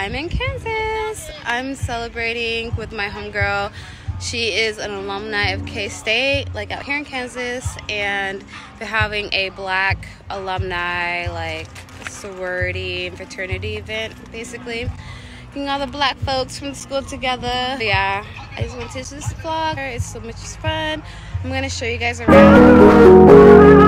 I'm in Kansas. I'm celebrating with my homegirl. She is an alumni of K-State, like out here in Kansas, and they're having a black alumni, like sorority and fraternity event, basically. Getting all the black folks from the school together. Yeah, I just want to this vlog. It's so much fun. I'm gonna show you guys around.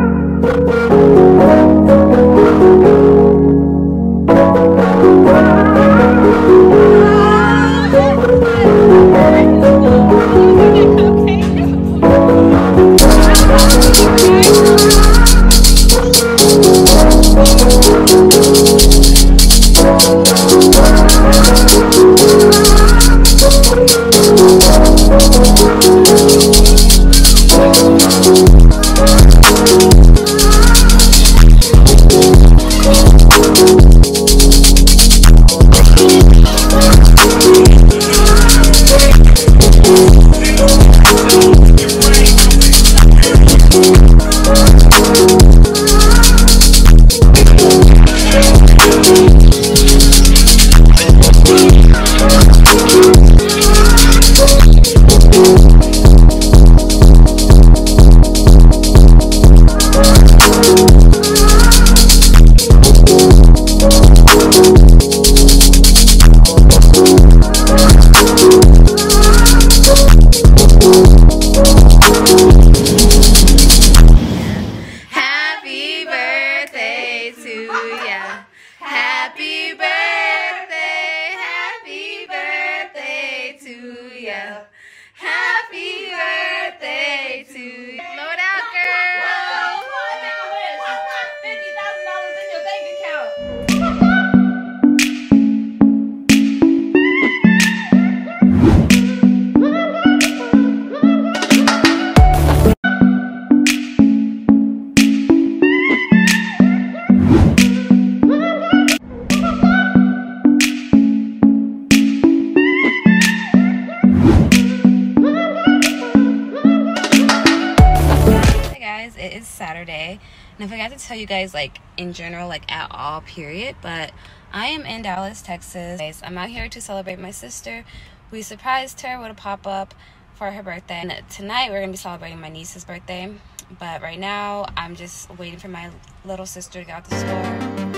It is Saturday, and I forgot to tell you guys, like, in general, like, at all, period, but I am in Dallas, Texas. I'm out here to celebrate my sister. We surprised her with a pop-up for her birthday, and tonight we're gonna be celebrating my niece's birthday, but right now I'm just waiting for my little sister to get out the store.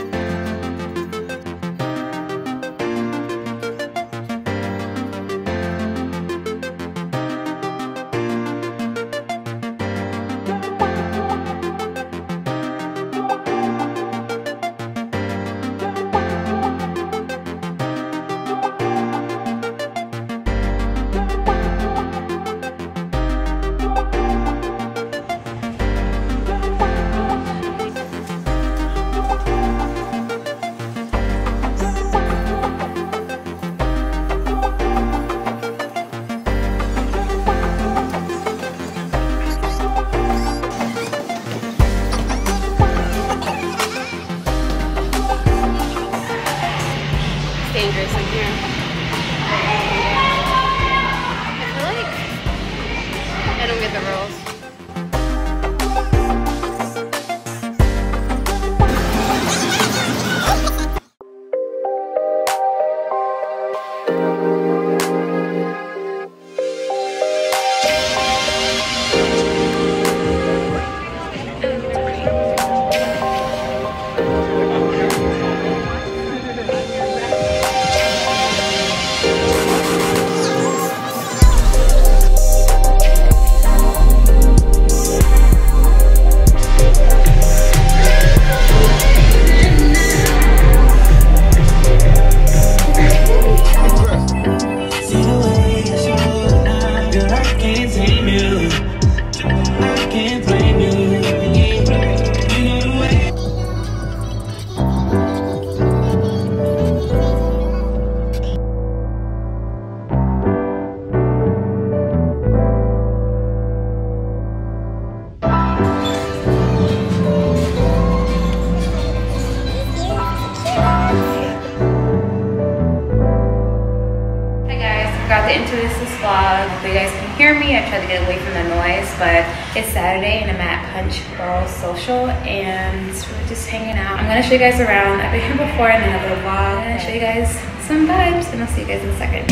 hear me. I try to get away from the noise, but it's Saturday and I'm at Punch Bowl Social and we're just hanging out. I'm gonna show you guys around. I've been here before in another vlog. I'm gonna show you guys some vibes and I'll see you guys in a second.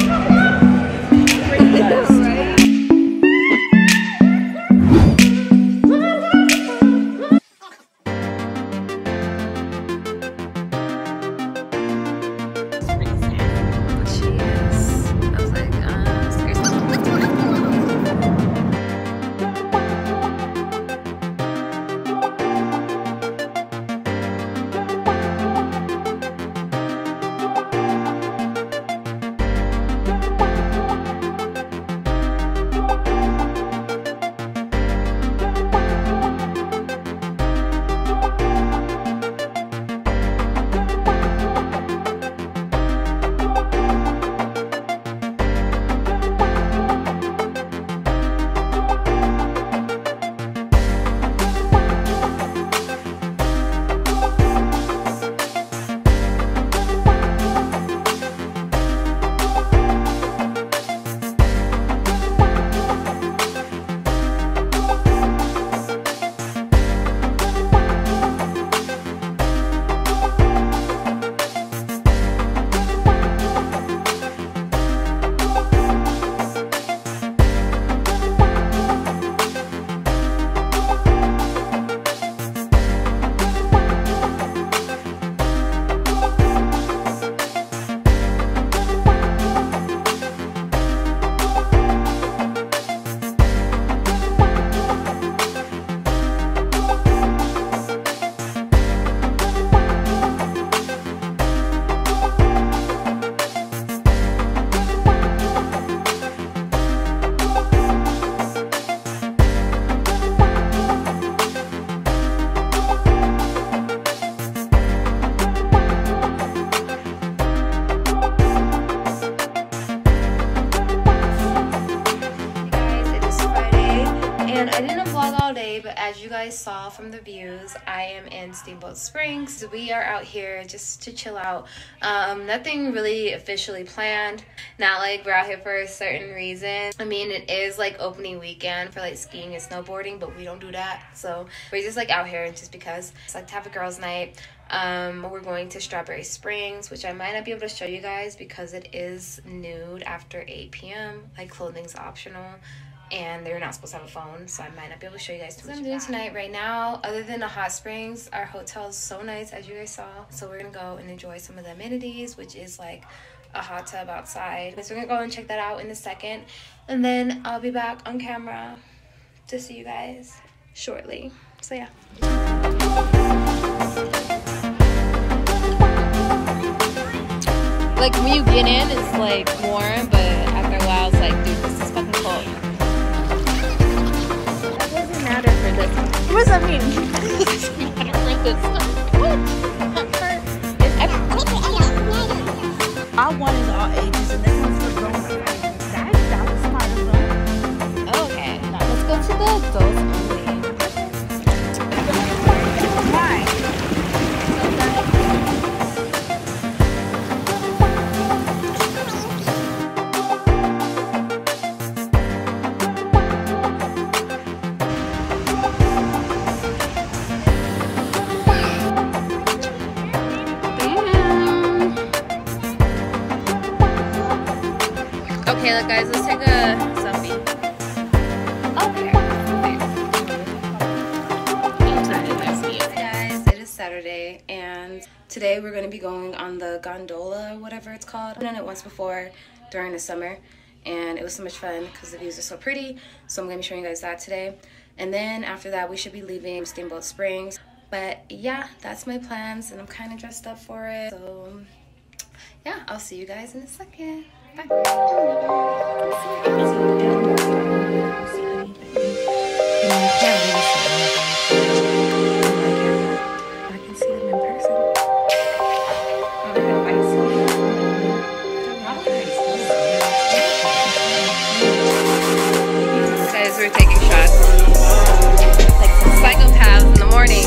As you guys saw from the views, I am in Steamboat Springs. We are out here just to chill out. Nothing really officially planned. Not like we're out here for a certain reason. I mean, it is like opening weekend for like skiing and snowboarding, but we don't do that. So we're just like out here just because it's like to have a girls' night. We're going to Strawberry Springs, which I might not be able to show you guys because it is nude after 8 p.m. Like clothing's optional. And they're not supposed to have a phone, so I might not be able to show you guys too much. What I'm doing tonight right now, other than the hot springs, our hotel is so nice, as you guys saw. So we're gonna go and enjoy some of the amenities, which is like a hot tub outside. So we're gonna go and check that out in a second, and then I'll be back on camera to see you guys shortly. So yeah. Like when you get in, it's like warm, but after a while, it's like, dude, this is fucking cold. For this. What does that mean? It doesn't matter for this. What? Our one is all ages and this one's for grown ups. That was smart of them. Okay, now let's go to the adults only. Why? Okay, look guys, let's take a selfie. Okay. Hey guys, it is Saturday and today we're going to be going on the gondola, whatever it's called. I've done it once before during the summer and it was so much fun because the views are so pretty. So I'm going to be showing you guys that today. And then after that we should be leaving Steamboat Springs. But yeah, that's my plans and I'm kind of dressed up for it. So yeah, I'll see you guys in a second. Bye. Guys, we're taking shots like some psychopaths in the morning.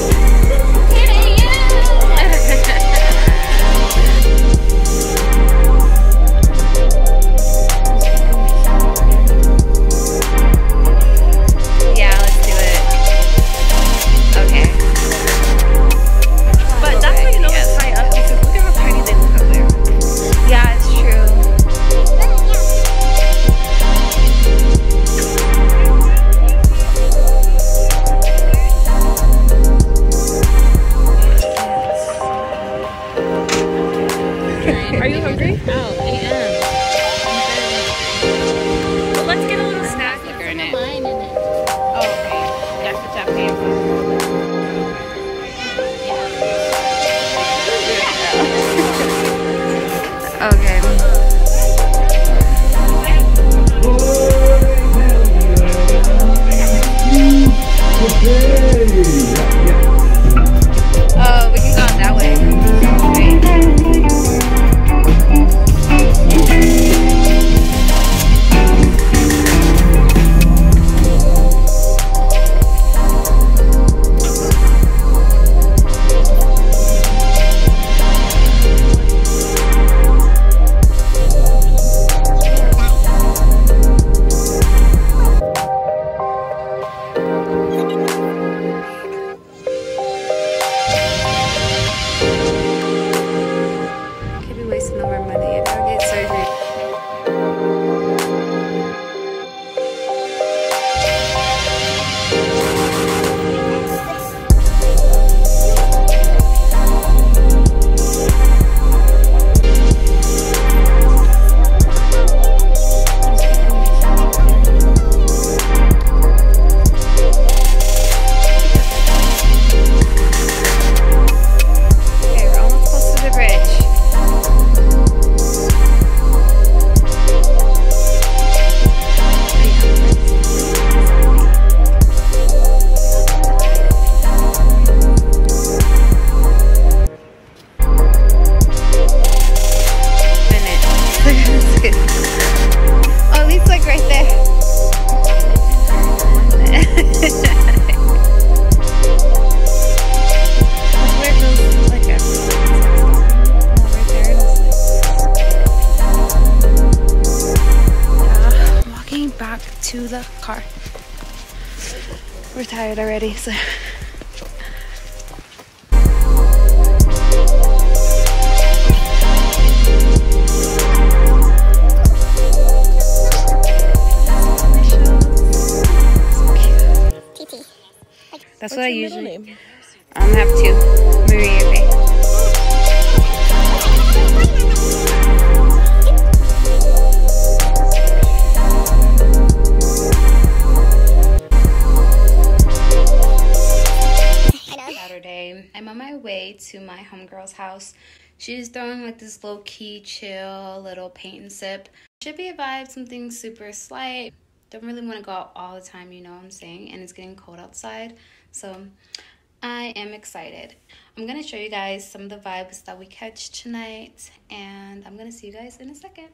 Okay. Oh, a.m. Well, let's get a little snack liquor in it. Oh, okay. That's what y'all paying for. Okay. Oh, we can go out that way. To the car. We're tired already, so that's what I usually have two. Maria Faye. I'm on my way to my homegirl's house. She's throwing like this low-key, chill, little paint and sip. Should be a vibe, something super slight. Don't really want to go out all the time, you know what I'm saying? And it's getting cold outside, so I am excited. I'm going to show you guys some of the vibes that we catch tonight, and I'm going to see you guys in a second.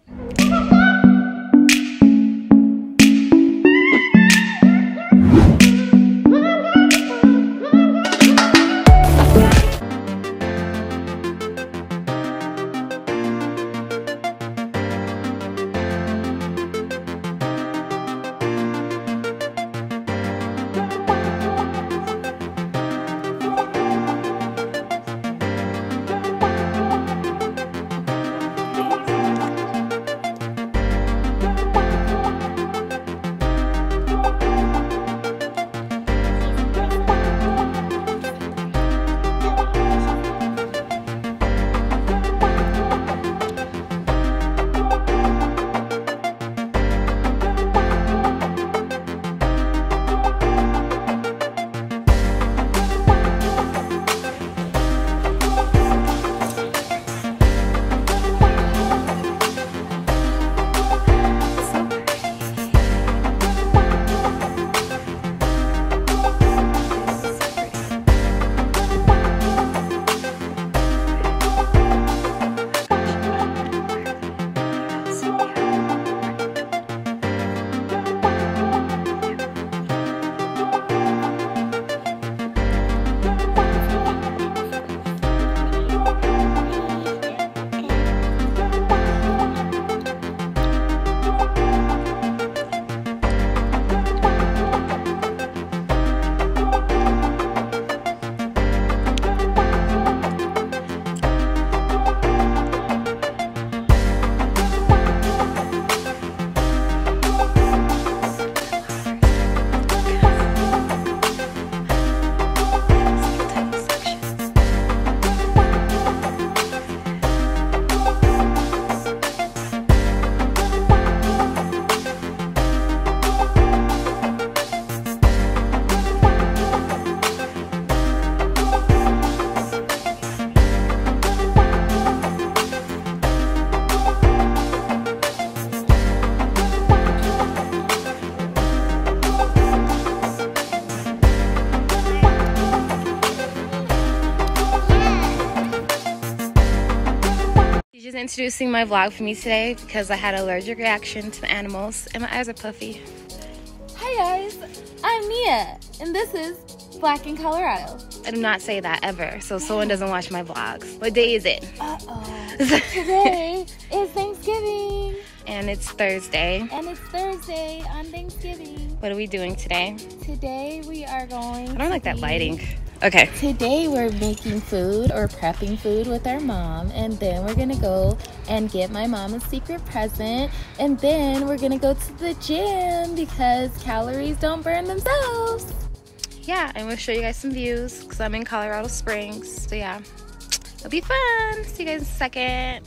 Introducing my vlog for me today because I had an allergic reaction to the animals and my eyes are puffy. Hi guys, I'm Nia and this is Black in Colorado. I do not say that ever, so someone doesn't watch my vlogs. What day is it? Today is Thanksgiving. And it's Thursday. And it's Thursday on Thanksgiving. What are we doing today? Today we are going I don't like that lighting. Okay. Today we're making food or prepping food with our mom, and then we're gonna go and get my mom a secret present, and then we're gonna go to the gym because calories don't burn themselves. Yeah, I'm gonna show you guys some views because I'm in Colorado Springs. So yeah, it'll be fun. See you guys in a second.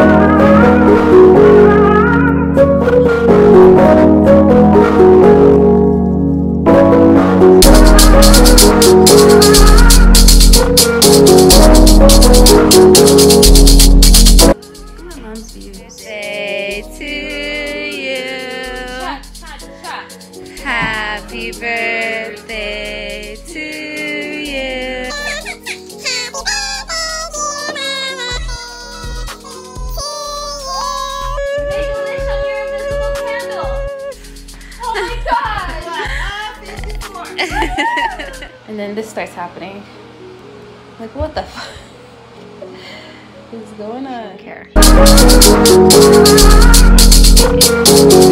Birthday to you. Happy birthday to you. Make a wish on your invisible candle. Oh my god! And then this starts happening. Like, what the fuck is going on? I don't care.